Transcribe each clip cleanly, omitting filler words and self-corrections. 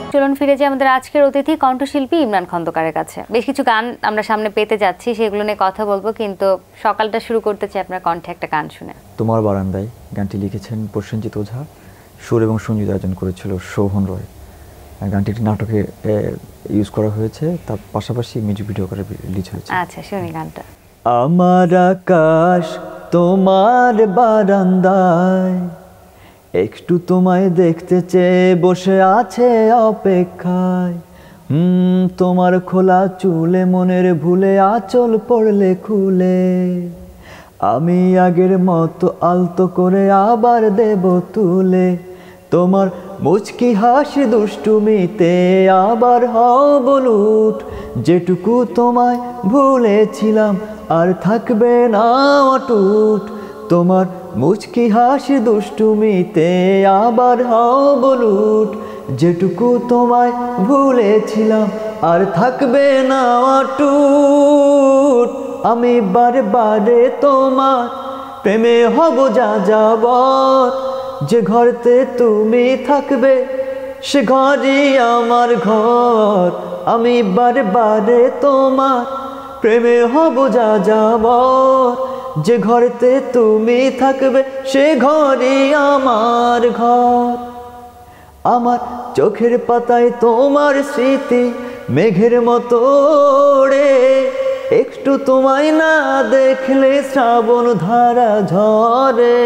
চলুন ফিরে যাই আমাদের আজকের অতিথি কণ্ঠশিল্পী ইমরান খন্দকারের কাছে। বেশ কিছু গান আমরা সামনে পেতে যাচ্ছি, সেগুলো নিয়ে কথা বলবো, কিন্তু সকালটা শুরু করতে চাই আপনার কণ্ঠে একটা গান শুনে। তোমার বারান্দায় গানটি লিখেছেন প্রসেনজিৎ ওঝা, সুর এবং সংগীতায়োজন করেছিল শোভন রয়। গানটি একটি নাটকে ইউজ করা হয়েছে, তার পাশাপাশি মিউজিক ভিডিও করে রিলিজ হয়েছে। আচ্ছা, শুনি গানটা। আমার আকাশ তোমার বারান্দায়, একটু তোমায় দেখতে চেয়ে বসে আছে অপেক্ষায়। তোমার খোলা চুলে মনের ভুলে আঁচল পড়লে খুলে, আমি আগের মতো আলতো করে আবার দেব তুলে। তোমার মুচকি হাসি দুষ্টুমিতে আবার হব লুট, যেটুকু তোমায় ভুলেছিলাম আর থাকবে না অটুট। তোমার মুচকি হাসি দুষ্টুমিতে আবার হব লুট, যেটুকু তোমায় ভুলেছিলাম আর থাকবে না অটুট। আমি বারে বারে তোমার প্রেমে হব যা যাবর, যে ঘরতে তুমি থাকবে সে ঘরই আমার ঘর। আমি বারে বারে তোমার প্রেমে হব যা যাবর, যে ঘরতে তুমি থাকবে সে ঘরই আমার ঘর। আমার চোখের পাতায় তোমার স্মৃতি মেঘের মতো ওড়ে, একটু তোমায় না দেখলে শ্রাবণ ধারা ঝরে।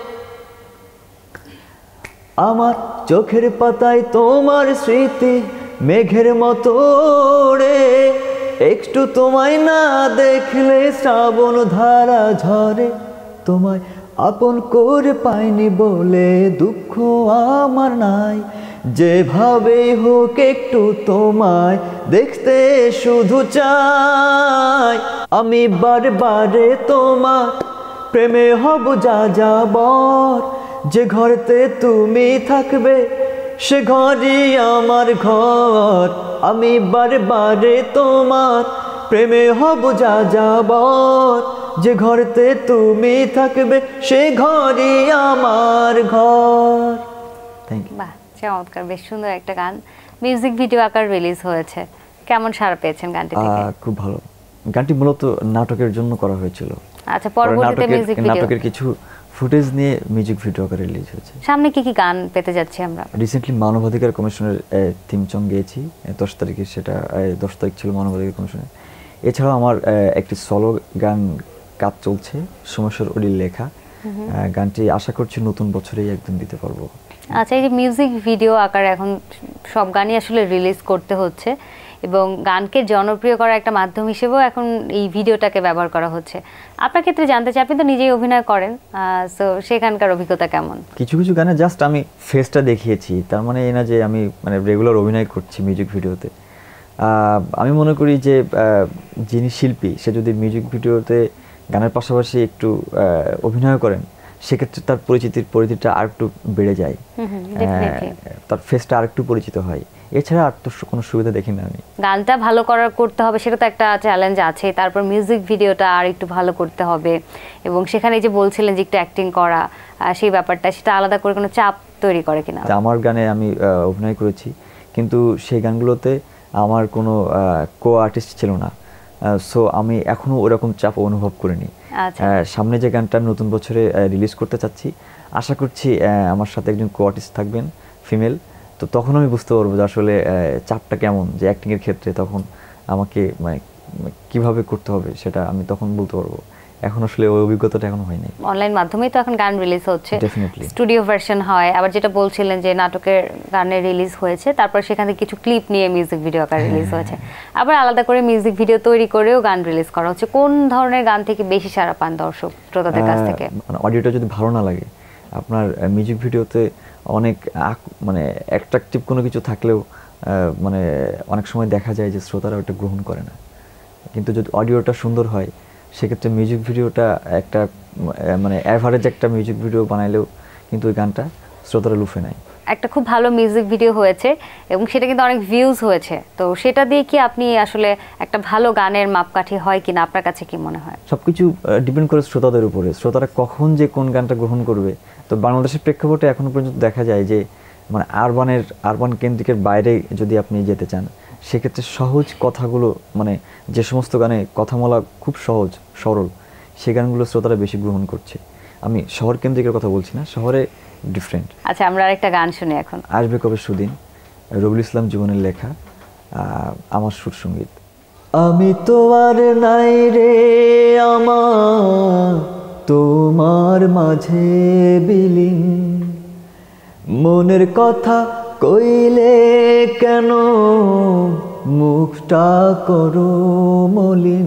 আমার চোখের পাতায় তোমার স্মৃতি মেঘের মতো ওড়ে, একটু তোমায় না দেখলে শ্রাবণ ধারা ঝরে। তোমায় আপন করে পাইনি বলে দুঃখ আমার নাই, যেভাবে হোক একটু তোমায় দেখতে শুধু চাই। আমি বারে বারে তোমার প্রেমে হব যা যাবর, যে ঘরতে তুমি থাকবে সে ঘরই আমার ঘর। আমি বারে বারে তোমার প্রেমে হব যা যাবর, যে ঘরতে তুমি থাকবে সে ঘরই আমার ঘর। Thank you. বাহ, চমৎকার, বেশ সুন্দর একটা গান। মিউজিক ভিডিও আকার রিলিজ হয়েছে, কেমন সাড়া পেয়েছেন গানটি থেকে? খুব ভালো। গানটি মূলত নাটকের জন্য করা হয়েছিল। আচ্ছা, পরবর্তীতে মিউজিক ভিডিও, নাটকের কিছু ফুটেজ নিয়ে মিউজিক ভিডিও আকারে রিলিজ হয়েছে। সামনে কি কি গান পেতে যাচ্ছি আমরা? রিসেন্টলি মানবাধিকার কমিশনের থিম সং গেয়েছি 10 তারিখে, সেটা 10 তারিখ ছিল মানবাধিকার কমিশনের। এছাড়াও আমার একটি সলো গান কাজ চলছে, সমস্যার অডির লেখা। গানটি আশা করছি নতুন বছরেই একদম দিতে পারবো। আচ্ছা, এই যে মিউজিক ভিডিও আকারে এখন সব গানই আসলে রিলিজ করতে হচ্ছে, এবং গানকে জনপ্রিয় করার একটা মাধ্যম হিসেবেও এখন এই ভিডিওটাকে ব্যবহার করা হচ্ছে। আপনার ক্ষেত্রে জানতে চাই, আপনি তো নিজেই অভিনয় করেন, সো সেখানকার অভিজ্ঞতা কেমন? কিছু কিছু গানে জাস্ট আমি ফেসটা দেখিয়েছি, তার মানে এই না যে আমি মানে রেগুলার অভিনয় করছি মিউজিক ভিডিওতে। আমি মনে করি যে যিনি শিল্পী সে যদি মিউজিক ভিডিওতে গানের পাশাপাশি একটু অভিনয় করেন, সেক্ষেত্রে তার পরিচিতিটা আর একটু বেড়ে যায়, তার ফেসটা আর একটু পরিচিত হয়। এছাড়া আর তো কোনো সুবিধা দেখি না আমি। গানটা ভালো করতে হবে, সেটা তো একটা চ্যালেঞ্জ আছে, তারপর মিউজিক ভিডিওটা আর একটু ভালো করতে হবে, এবং সেখানে যে বলছিলেন যে একটু অ্যাক্টিং করা, সেই ব্যাপারটা সেটা আলাদা করে কোনো চাপ তৈরি করে কিনা? আমার গানে আমি অভিনয় করেছি, কিন্তু সেই গানগুলোতে আমার কোনো কো আর্টিস্ট ছিল না, সো আমি এখনো ওরকম চাপ অনুভব করিনি। সামনে যে গানটা নতুন বছরে রিলিজ করতে চাচ্ছি, আশা করছি আমার সাথে একজন কো আর্টিস্ট থাকবেন, ফিমেল। তো তখন আমি বুঝতে পারবো যে আসলে চাপটা কেমন, যে অ্যাক্টিংয়ের ক্ষেত্রে তখন আমাকে মানে কীভাবে করতে হবে সেটা আমি তখন বলতে পারবো। এখন আসলে ওই অভিজ্ঞতাটা এখনো হয়নি। অনলাইন মাধ্যমেই তো এখন গান রিলিজ হচ্ছে, ডেফিনেটলি স্টুডিও ভার্সন হয়, আবার যেটা বলছিলেন যে নাটকের গানে রিলিজ হয়েছে, তারপর সেখান থেকে কিছু ক্লিপ নিয়ে মিউজিক ভিডিও আকার রিলিজ হয়েছে, আবার আলাদা করে মিউজিক ভিডিও তৈরি করেও গান রিলিজ করা হচ্ছে। কোন ধরনের গান থেকে বেশি সাড়া পান দর্শক শ্রোতাদের কাছ থেকে? মানে অডিওটা যদি ভালো না লাগে, আপনার মিউজিক ভিডিওতে অনেক মানে অ্যাট্রাকটিভ কোনো কিছু থাকলেও মানে অনেক সময় দেখা যায় যে শ্রোতারা ওটা গ্রহণ করে না, কিন্তু যদি অডিওটা সুন্দর হয় সেক্ষেত্রে মিউজিক ভিডিওটা একটা মানে অ্যাভারেজ একটা মিউজিক ভিডিও বানাইলেও কিন্তু ওই গানটা শ্রোতারা লুফে নেয়। একটা খুব ভালো মিউজিক ভিডিও হয়েছে এবং সেটা কিন্তু অনেক ভিউজ হয়েছে, তো সেটা দিয়ে কি আপনি আসলে একটা ভালো গানের মাপকাঠি হয় কিনা, আপনার কাছে কি মনে হয়? সবকিছু ডিপেন্ড করে শ্রোতাদের উপরে, শ্রোতারা কখন যে কোন গানটা গ্রহণ করবে। তো বাংলাদেশের প্রেক্ষাপটে এখনো পর্যন্ত দেখা যায় যে মানে আরবান কেন্দ্রিকের বাইরে যদি আপনি যেতে চান, সেক্ষেত্রে সহজ কথাগুলো, মানে যে সমস্ত গানে কথা বলা খুব সহজ সরল, সেই গানগুলো শ্রোতারা বেশি গ্রহণ করছে। আমি শহর কেন্দ্রিকের কথা বলছি না, শহরে ডিফারেন্ট। আচ্ছা, আমরা আরেকটা গান শুনি এখন। আসবে কবে সুদিন, রবিউল ইসলাম জীবনের লেখা, আমার সুর সঙ্গীত। আমি তোমার নাই রে আমার, তোমার মাঝে বিলীন, মনের কথা কইলে কেন মুখটা করো মলিন।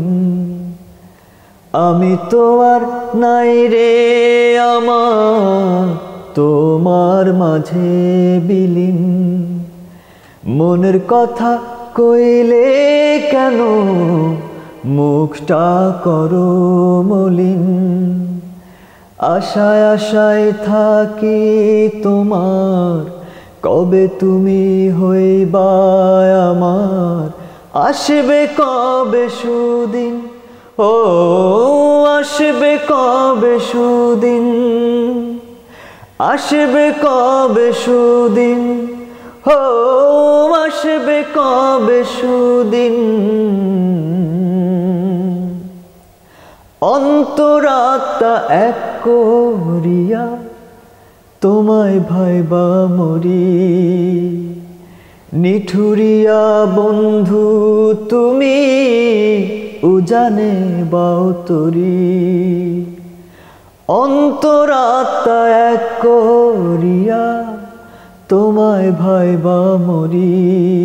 আমি তোমার নাই রে আমার, তোমার মাঝে বিলীন, মনের কথা কইলে কেন মুখটা করো মলিন। আশায় আশায় থাকি তোমার, কবে তুমি হইবা আমার, আসবে কবে সুদিন, ও আসবে কবে সুদিন, আসবে কবে সুদিন, ও আসবে কবে সুদিন। অন্তরাত্মা এক করিয়া তোমায় ভাইবা মরি, নিঠুরিয়া বন্ধু তুমি উজানে বাও তরি। অন্তরাত্মা এক করিয়া তোমায় ভাইবা মরি,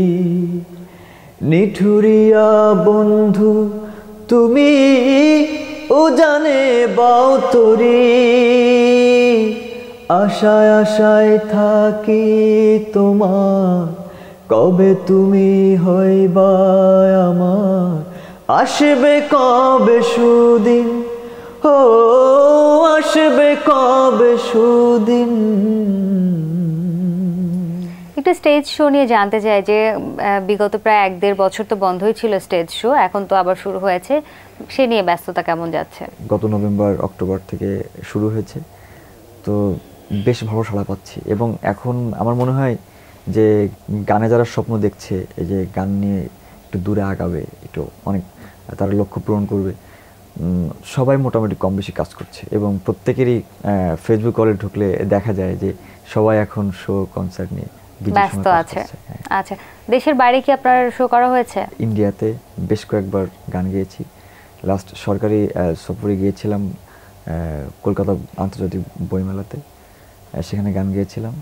নিঠুরিয়া বন্ধু তুমি উজানে বাও তরি। আশায় আশায় থাকি তোমার, কবে তুমি হইবা আমার, আসবে কবে সুদিন, ও আসবে কবে সুদিন। একটু স্টেজ শো নিয়ে জানতে চাই যে বিগত প্রায় 1-1.5 বছর তো বন্ধই ছিল স্টেজ শো, এখন তো আবার শুরু হয়েছে, সে নিয়ে ব্যস্ততা কেমন যাচ্ছে? গত নভেম্বর অক্টোবর থেকে শুরু হয়েছে, তো বেশ ভালো সাড়া পাচ্ছি। এবং এখন আমার মনে হয় যে গানে যারা স্বপ্ন দেখছে, এই যে গান নিয়ে একটু দূরে আগাবে, একটু অনেক তারা লক্ষ্য পূরণ করবে, সবাই মোটামুটি কম বেশি কাজ করছে। এবং প্রত্যেকেরই ফেসবুক কলে ঢুকলে দেখা যায় যে সবাই এখন শো কনসার্ট নিয়ে ব্যস্ত আছে। আচ্ছা, দেশের বাইরে কি আপনার শো করা হয়েছে? ইন্ডিয়াতে বেশ কয়েকবার গান গেয়েছি। লাস্ট সরকারি সফরে গিয়েছিলাম কলকাতা আন্তর্জাতিক বইমেলাতে, সেখানে গান গেয়েছিলাম।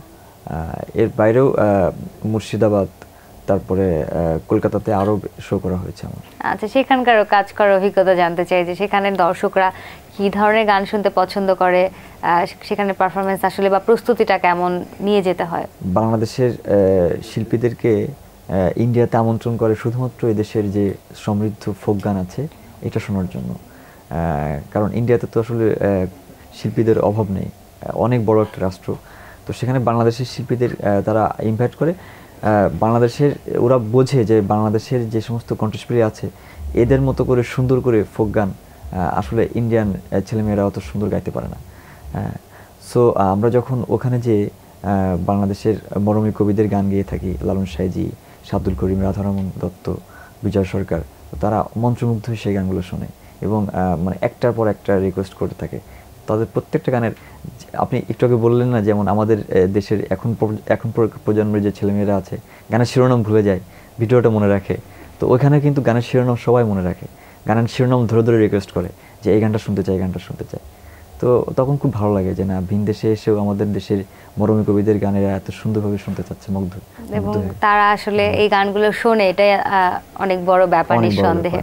এর বাইরেও মুর্শিদাবাদ, তারপরে কলকাতাতে আরও শো করা হয়েছে আমার। আচ্ছা, সেখানকার কাজ করার অভিজ্ঞতা জানতে চাই যে সেখানের দর্শকরা কি ধরনের গান শুনতে পছন্দ করে, সেখানে পারফরমেন্স আসলে বা প্রস্তুতিটা কেমন নিয়ে যেতে হয়? বাংলাদেশের শিল্পীদেরকে ইন্ডিয়াতে আমন্ত্রণ করে শুধুমাত্র এদেশের যে সমৃদ্ধ ফোক গান আছে এটা শোনার জন্য। কারণ ইন্ডিয়াতে তো আসলে শিল্পীদের অভাব নেই, অনেক বড় একটা রাষ্ট্র, তো সেখানে বাংলাদেশের শিল্পীদের তারা ইনভাইট করে। বাংলাদেশের ওরা বোঝে যে বাংলাদেশের যে সমস্ত কণ্ঠশিল্পী আছে এদের মতো করে সুন্দর করে ফোক গান আসলে ইন্ডিয়ান ছেলেমেয়েরা অত সুন্দর গাইতে পারে না। সো আমরা যখন ওখানে যে বাংলাদেশের মরমী কবিদের গান গেয়ে থাকি, লালন সাইজি, শাব্দুল করিম, রাধারমন দত্ত, বিজয় সরকার, তারা মন্ত্রমুগ্ধ হয়ে সেই গানগুলো শোনে এবং মানে একটার পর একটা রিকোয়েস্ট করতে থাকে। তাদের প্রত্যেকটা গানের, আপনি একটু আগে বললেন না, যেমন আমাদের দেশের এখন প্রজন্মের যে ছেলেমেয়েরা আছে গানের শিরোনাম ভুলে যায়, ভিডিওটা মনে রাখে, তো ওইখানে কিন্তু গানের শিরোনাম সবাই মনে রাখে, গানের শিরোনাম ধরে ধরে রিকোয়েস্ট করে যে এই গানটা শুনতে চাই, এই গানটা শুনতে চাই। তো তখন খুব ভালো লাগে যে না, ভিন দেশে এসেও আমাদের দেশের মরমী কবিদের গানেরা এত সুন্দরভাবে শুনতে চাচ্ছে, মুগ্ধ। এবং তারা আসলে এই গানগুলো শোনে, এটাই অনেক বড় ব্যাপার নিঃসন্দেহে।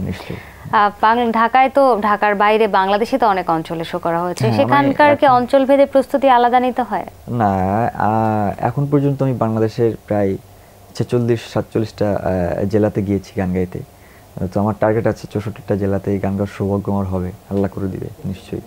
ঢাকায় তো, ঢাকার বাইরে বাংলাদেশে তো অনেক অঞ্চলে শো করা হয়েছে, সেখানকার কি অঞ্চল ভেদে প্রস্তুতি আলাদা নিতে হয়? না, এখন পর্যন্ত আমি বাংলাদেশের প্রায় 46-47টা জেলাতে গিয়েছি গান গাইতে। তো আমার টার্গেট আছে 64টা জেলাতে এই গান গাওয়ার সৌভাগ্য আমার হবে, আল্লাহ করে দিবে নিশ্চয়ই।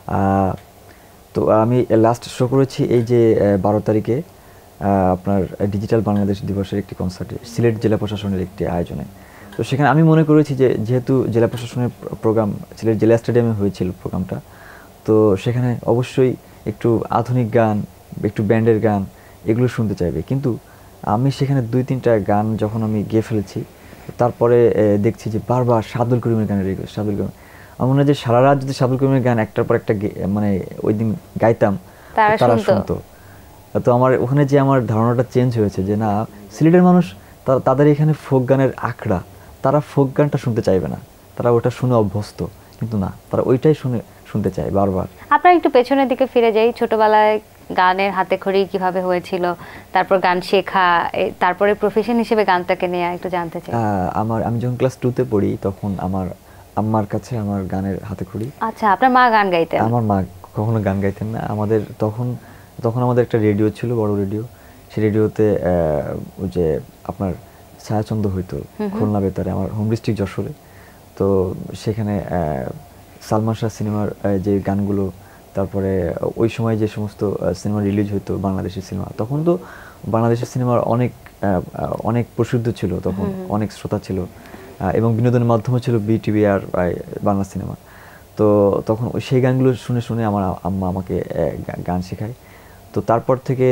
তো আমি লাস্ট শো করেছি এই যে 12 তারিখে আপনার ডিজিটাল বাংলাদেশ দিবসের একটি কনসার্টে, সিলেট জেলা প্রশাসনের একটি আয়োজনে। তো সেখানে আমি মনে করেছি যে যেহেতু জেলা প্রশাসনের প্রোগ্রাম সিলেট জেলা স্টেডিয়ামে হয়েছিল প্রোগ্রামটা, তো সেখানে অবশ্যই একটু আধুনিক গান, একটু ব্যান্ডের গান এগুলো শুনতে চাইবে। কিন্তু আমি সেখানে 2-3টা গান যখন আমি গেয়ে ফেলেছি, তারপরে দেখছি যে বারবার শাদুল করিমের গানের রিকোয়েস্ট, শাদুল করিম। আমার মনে হয় যে সারা রাত যদি শাদুল করিমের গান একটার পর একটা মানে ওই দিন গাইতাম, তারা শুনতো। তো আমার ওখানে যে আমার ধারণাটা চেঞ্জ হয়েছে যে না, সিলেটের মানুষ তাদের এখানে ফোক গানের আখড়া, তারা ফোক গানটা শুনতে চাইবে না, তারা ওটা শুনে অভ্যস্ত। কিন্তু না, তারা ওইটাই শুনতে চায় বারবার। আপনারা একটু পেছনের দিকে ফিরে যাই, ছোটবেলায় গানের হাতেখড়ি কিভাবে হয়েছিল, তারপর গান শেখা, তারপরে প্রফেশন হিসেবে গানটাকে নিয়ে একটু জানতে চাই। আমি যখন ক্লাস 2-তে পড়ি তখন আমার আম্মার কাছে আমার গানের হাতেখড়ি। আচ্ছা, আপনার মা গান গাইতেন? আমার মা কখনো গান গাইতেন না। আমাদের তখন আমাদের একটা রেডিও ছিল, বড় রেডিও। সেই রেডিওতে ওই যে আপনার ছায়াচন্দ্র হইতো খুলনা বেতারে, আমার হোম ডিস্ট্রিক্ট যশোরে। তো সেখানে সালমান শাহ সিনেমার যে গানগুলো, তারপরে ওই সময় যে সমস্ত সিনেমা রিলিজ হইতো, বাংলাদেশের সিনেমা, তখন তো বাংলাদেশের সিনেমার অনেক প্রসিদ্ধ ছিল, তখন অনেক শ্রোতা ছিল, এবং বিনোদনের মাধ্যমে ছিল বিটিভি আর বাংলা সিনেমা। তো তখন সেই গানগুলো শুনে শুনে আমার আম্মা আমাকে গান শেখায়। তো তারপর থেকে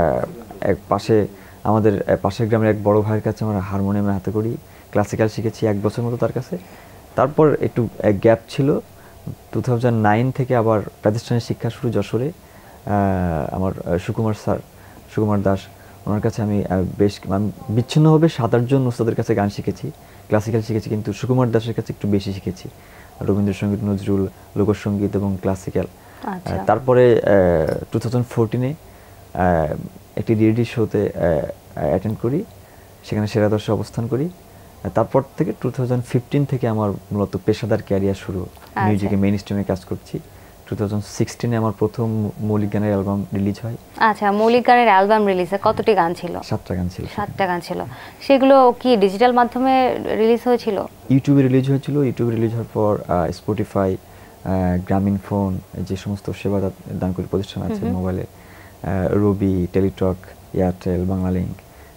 আমাদের পাশের গ্রামের এক বড় ভাইয়ের কাছে আমরা হারমোনিয়ামে হাতে করি ক্লাসিক্যাল শিখেছি 1 বছর মতো তার কাছে। তারপর একটু গ্যাপ ছিল, 2009 থেকে আবার প্রাতিষ্ঠানিক শিক্ষা শুরু যশোরে। আমার সুকুমার দাস, ওনার কাছে আমি বিচ্ছিন্নভাবে 7-8 জন উস্তাদের কাছে গান শিখেছি, ক্লাসিক্যাল শিখেছি, কিন্তু সুকুমার দাসের কাছে একটু বেশি শিখেছি, রবীন্দ্রসঙ্গীত, নজরুল, লোকসঙ্গীত এবং ক্লাসিক্যাল। তারপরে 2014-এ একটি রিয়েলিটি শোতে অ্যাটেন্ড করি, সেখানে সেরা 10-এ অবস্থান করি। তারপর থেকে 2015 থেকে আমার মূলত পেশাদার ক্যারিয়ার শুরু, মিউজিকে মেইন স্ট্রিমে কাজ করছি। 2016-এ আমার প্রথম মৌলিক গানের অ্যালবাম রিলিজ হয়। আচ্ছা, মৌলিক গানের অ্যালবাম রিলিজে কতটি গান ছিল? 7টা গান ছিল। 7টা গান ছিল। সেগুলো কি ডিজিটাল মাধ্যমে রিলিজ হয়েছিল? ইউটিউবে রিলিজ হয়েছিল। ইউটিউবে রিলিজ হওয়ার পর স্পটিফাই, গ্রামীণ ফোন, যে সমস্ত সেবা দানকারী প্রতিষ্ঠান আছে মোবাইলে, রবি, টেলিটক, এয়ারটেল, বাংলালিংক,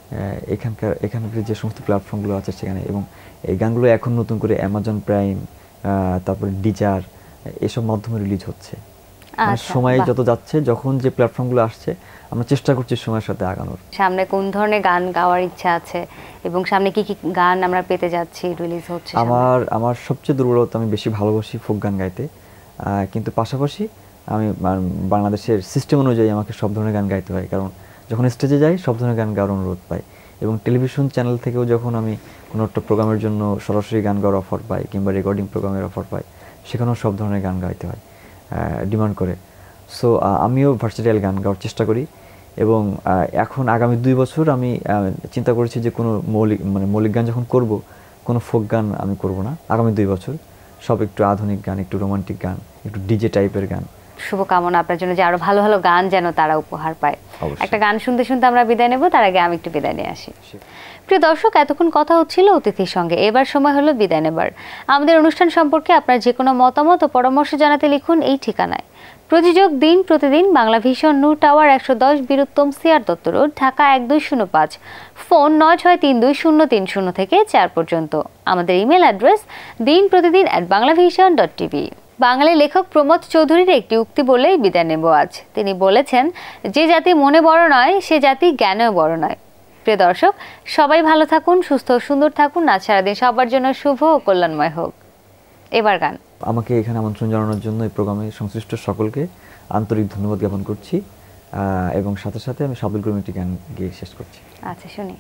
এখানকার যে সমস্ত প্ল্যাটফর্মগুলো আছে সেখানে, এবং এই গানগুলো এখন নতুন করে অ্যামাজন প্রাইম, তারপরে ডিজার, এসব মাধ্যমে রিলিজ হচ্ছে। সময় যত যাচ্ছে, যখন যে প্ল্যাটফর্মগুলো আসছে, আমরা চেষ্টা করছি সময়ের সাথে আগানোর। সামনে কোন ধরনের গান গাওয়ার ইচ্ছা আছে এবং সামনে কি কি গান আমরা পেতে যাচ্ছি রিলিজ হচ্ছে? আমার সবচেয়ে দুর্বলতা, আমি বেশি ভালোবাসি ফোক গান গাইতে, কিন্তু পাশাপাশি আমি বাংলাদেশের সিস্টেম অনুযায়ী আমাকে সব ধরনের গান গাইতে হয়, কারণ যখন স্টেজে যাই সব ধরনের গান গাওয়ার অনুরোধ পাই, এবং টেলিভিশন চ্যানেল থেকেও যখন আমি কোনো একটা প্রোগ্রামের জন্য সরাসরি গান গাওয়ার অফার পাই কিংবা রেকর্ডিং প্রোগ্রামের অফার পাই, সেখানেও সব ধরনের গান গাইতে হয়, ডিমান্ড করে। সো আমিও ভার্সেটাইল গান গাওয়ার চেষ্টা করি, এবং এখন আগামী 2 বছর আমি চিন্তা করেছি যে কোনো মৌলিক গান যখন করব, কোনো ফোক গান আমি করব না আগামী 2 বছর, সব একটু আধুনিক গান, একটু রোমান্টিক গান, একটু ডিজে টাইপের গান। শুভকামনা আপনার জন্য যে আরো ভালো ভালো গান যেন তারা উপহার পায়। একটা গান শুনতে শুনতে আমরা বিদায় নেব, তার আগে আমি একটু বিদায় নিয়ে আসি। প্রিয় দর্শক, এতক্ষণ কথা হচ্ছিল অতিথির সঙ্গে, এবার সময় হলো বিদায় নেবার। আমাদের অনুষ্ঠান সম্পর্কে আপনার যে কোনো মতামত ও পরামর্শ জানাতে লিখুন এই ঠিকানায়। প্রযোজক দিন প্রতিদিন, Bangla vision, Noor tower, 110 Bir Uttam, CR Dutta road, Dhaka 1205, phone 963203 থেকে 4 পর্যন্ত। আমাদের ইমেল অ্যাড্রেস dinprotidin@banglavision.tv। বাঙালি লেখক প্রমোদ চৌধুরীর একটি উক্তি বলেই বিদায় নেব আজ। তিনি বলেছেন, যে জাতি মনে বড় নয় সে জাতি জ্ঞানেও বড় নয়। প্রিয় দর্শক, সবাই ভালো থাকুন, সুস্থ ও সুন্দর থাকুন। আজ সারাদিন সবার জন্য শুভ ও কল্যাণময় হোক। এবার গান। আমাকে এখানে আমন্ত্রণ জানানোর জন্য এই প্রোগ্রামে সংশ্লিষ্ট সকলকে আন্তরিক ধন্যবাদ জ্ঞাপন করছি, এবং সাথে সাথে আমি শাদুল করিমের একটি গান গিয়ে শেষ করছি। আচ্ছা, শুনি।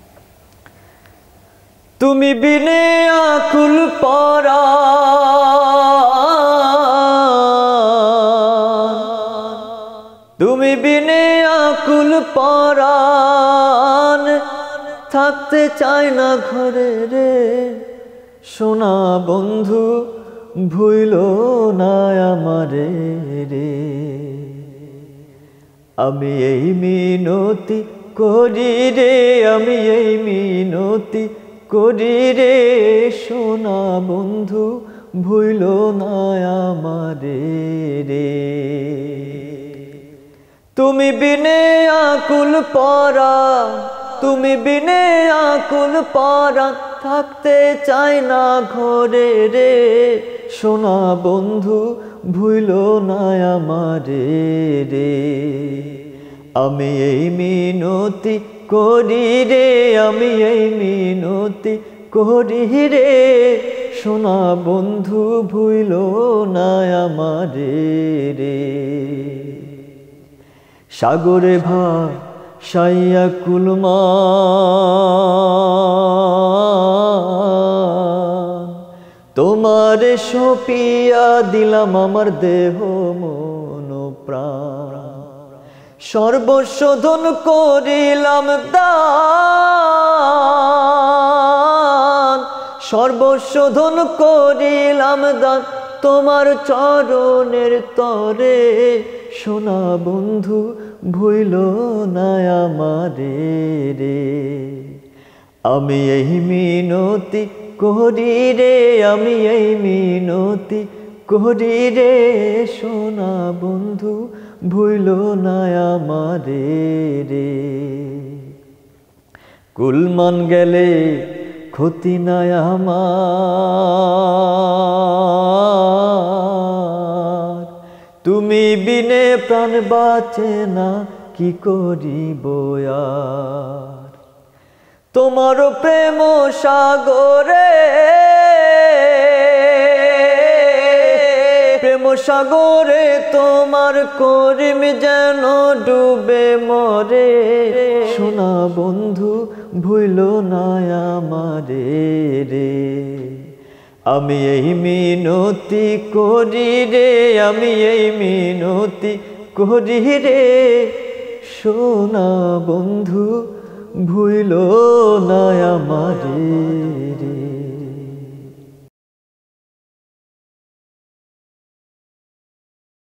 তুমি বিনে আকুল পরা, তুমি বিনে আকুল পরাণ, থাকতে চায় না ঘরে রে, সোনা বন্ধু ভুইল না আমারে রে। আমি এই মিনতি করি রে, আমি এই মিনতি করি রে, সোনা বন্ধু ভুইল না আমারে রে। তুমি বিনে আকুল পরা, তুমি বিনে আকুল পরা, থাকতে চাই না ঘরে রে, সোনা বন্ধু ভুইল না আমারে রে। আমি এই মিনতি করি রে, আমি এই মিনতি করি রে, সোনা বন্ধু ভুইল না আমারে রে। সাগরে ভাসাইয়া কুলমান, তোমারে সপিয়া দিলাম আমার দেহ মন প্রাণ। সর্বশোধন করিলাম দান, সর্বশোধন করিলাম দান তোমার চরণের তরে, সোনা বন্ধু ভুইল না আমারে রে। আমি এই মিনতি করি রে, আমি এই মিনতি করি রে, সোনা বন্ধু ভুইল না আমারে রে। কুলমান গেলে ক্ষতি নাই আমার, তুমি বিনে প্রাণ বাঁচে না কি করিব আর। তোমার প্রেম সাগরে, প্রেম সাগরে তোমার করিম যেন ডুবে মরে, সোনা বন্ধু ভুইল না আমারে রে। আমি এই মিনতি করি রে, আমি এই মিনতি করি রে, সোনা বন্ধু ভুইল না আমারে রে।